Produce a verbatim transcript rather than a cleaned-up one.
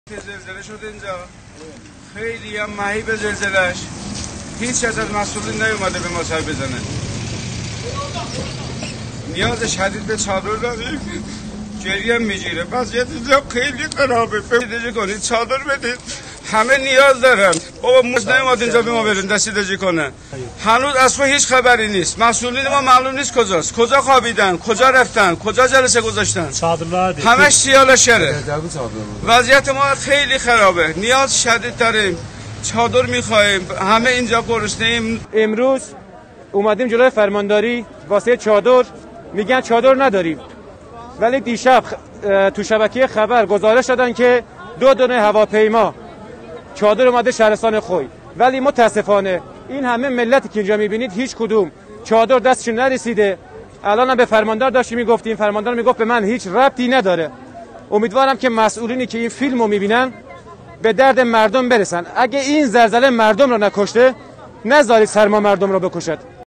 زلزله شد اینجا، خیلی هم مهیب زلزلهش، هیچ از از مسئولین نیومده به ما سر بزنه. نیاز شدید به چادر داریم، گریه هم میگیره، وضعیت اینجا خیلی خرابه. دستی کنید چادر بدید، همه نیاز دارن. بابا موز نیومد اینجا به ما برین دستی دجی کنه. هنوز اصلا هیچ خبری نیست، مسئولین ما معلوم نیست کجاست، کجا خوابیدن، کجا رفتن، کجا جلسه گذاشتن، همش سیال شره. وضعیت ما خیلی خرابه، نیاز شدید داریم، چادر میخوایم، همه اینجا گرسنه ایم. امروز اومدیم جلوی فرمانداری واسه چادر، میگن چادر نداریم، ولی دیشب تو شبکه خبر گزارش دادن که دو دونه هواپیما چادر اومده شهرستان خوی، ولی متاسفانه این همه ملتی که اینجا میبینید هیچ کدوم چادر دستشون نرسیده. الان هم به فرماندار داشتیم میگفتیم، فرماندار میگفت به من هیچ ربطی نداره. امیدوارم که مسئولینی که این فیلمو میبینن به درد مردم برسن. اگه این زلزله مردم رو نکشته، نذارید سرما مردم رو بکشد.